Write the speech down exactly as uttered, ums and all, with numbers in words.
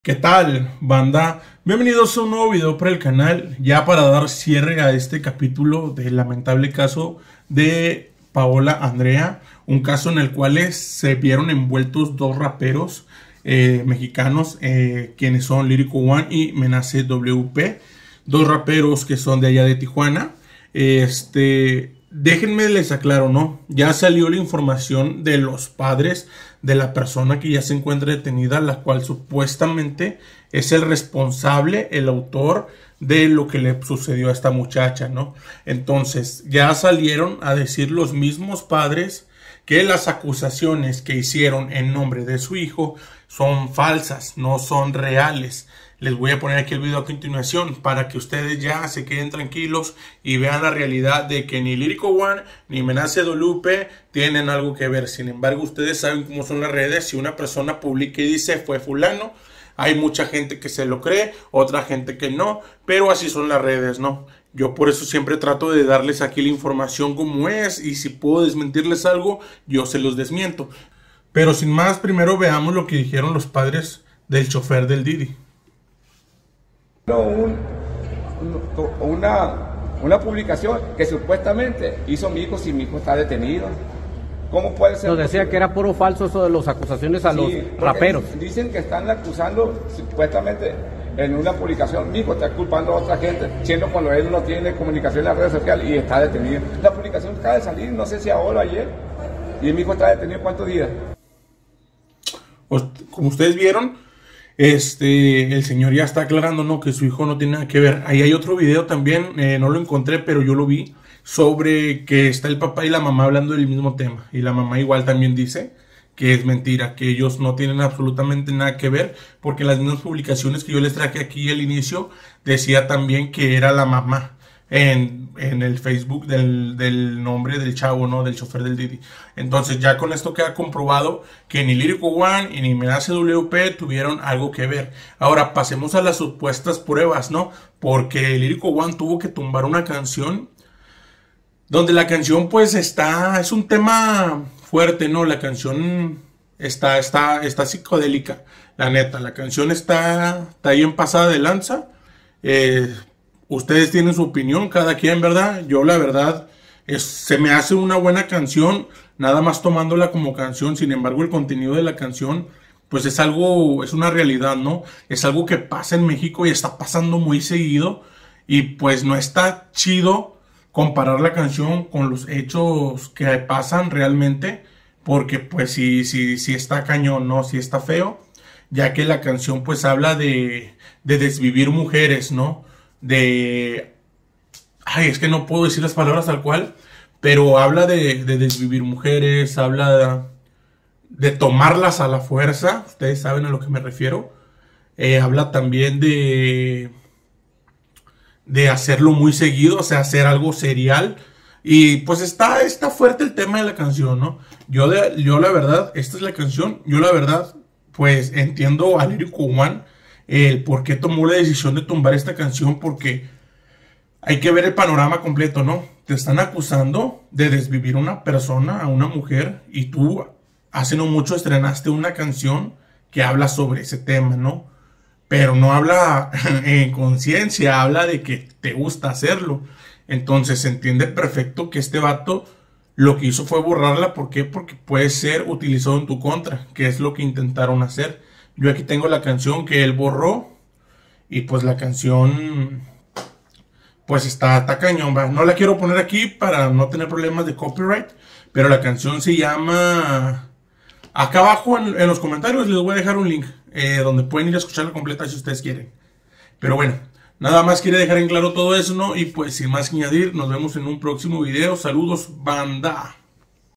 ¿Qué tal, banda? Bienvenidos a un nuevo video para el canal, ya para dar cierre a este capítulo del lamentable caso de Paola Andrea, un caso en el cual se vieron envueltos dos raperos eh, mexicanos, eh, quienes son Lyrical One y Menace W P, dos raperos que son de allá de Tijuana. Este, déjenme les aclaro, ¿no? Ya salió la información de los padres de la persona que ya se encuentra detenida, la cual supuestamente es el responsable, el autor de lo que le sucedió a esta muchacha, ¿no? Entonces, ya salieron a decir los mismos padres que las acusaciones que hicieron en nombre de su hijo son falsas, no son reales. Les voy a poner aquí el video a continuación para que ustedes ya se queden tranquilos y vean la realidad de que ni Lyrical One ni Menace W P tienen algo que ver. Sin embargo, ustedes saben cómo son las redes. Si una persona publica y dice fue fulano, hay mucha gente que se lo cree, otra gente que no, pero así son las redes, ¿no? Yo por eso siempre trato de darles aquí la información como es, y si puedo desmentirles algo, yo se los desmiento. Pero sin más, primero veamos lo que dijeron los padres del chofer del Didi. Un, una, una publicación que supuestamente hizo mi hijo si mi hijo está detenido. ¿Cómo puede ser? Nos decía que era puro falso eso de las acusaciones a Sí, los raperos. Dicen que están acusando supuestamente en una publicación. Mi hijo está culpando a otra gente, siendo cuando él no tiene comunicación en las redes sociales y está detenido. La publicación acaba de salir, no sé si ahora o ayer, y mi hijo está detenido ¿cuántos días? Pues, como ustedes vieron, Este, el señor ya está aclarando, ¿no?, que su hijo no tiene nada que ver. Ahí hay otro video también, eh, no lo encontré, pero yo lo vi, sobre que está el papá y la mamá hablando del mismo tema. Y la mamá igual también dice que es mentira, que ellos no tienen absolutamente nada que ver, porque las mismas publicaciones que yo les traje aquí al inicio, decía también que era la mamá en, en el Facebook del, del nombre del chavo, ¿no?, del chofer del Didi. Entonces ya con esto queda comprobado que ni Lyrical One y ni Menace W P tuvieron algo que ver. Ahora pasemos a las supuestas pruebas, ¿no? Porque Lyrical One tuvo que tumbar una canción donde la canción pues está, es un tema fuerte, ¿no? La canción está, está, está psicodélica, la neta. La canción está, está bien pasada de lanza. Eh, ustedes tienen su opinión, cada quien, ¿verdad? Yo la verdad, es, se me hace una buena canción, nada más tomándola como canción. Sin embargo, el contenido de la canción pues es algo, es una realidad, ¿no? Es algo que pasa en México y está pasando muy seguido, y pues no está chido comparar la canción con los hechos que pasan realmente, porque pues sí, sí, sí está cañón, ¿no? Sí está feo, ya que la canción pues habla de, de desvivir mujeres, ¿no? De... Ay, es que no puedo decir las palabras tal cual, pero habla de, de desvivir mujeres, habla de, de tomarlas a la fuerza, ustedes saben a lo que me refiero. Eh, habla también de... de hacerlo muy seguido, o sea, hacer algo serial. Y pues está, está fuerte el tema de la canción, ¿no? Yo, de, yo la verdad, esta es la canción, yo la verdad, pues entiendo a Lyrical One el por qué tomó la decisión de tumbar esta canción, porque hay que ver el panorama completo, ¿no? Te están acusando de desvivir a una persona, a una mujer, y tú hace no mucho estrenaste una canción que habla sobre ese tema, ¿no? Pero no habla en conciencia, habla de que te gusta hacerlo. Entonces se entiende perfecto que este vato lo que hizo fue borrarla. ¿Por qué? Porque puede ser utilizado en tu contra, que es lo que intentaron hacer. Yo aquí tengo la canción que él borró, y pues la canción pues está, está cañón, ¿va? No la quiero poner aquí para no tener problemas de copyright, pero la canción se llama... Acá abajo en, en los comentarios les voy a dejar un link eh, donde pueden ir a escucharla completa si ustedes quieren. Pero bueno, nada más quiere dejar en claro todo eso, ¿no? Y pues sin más que añadir, nos vemos en un próximo video. Saludos, banda.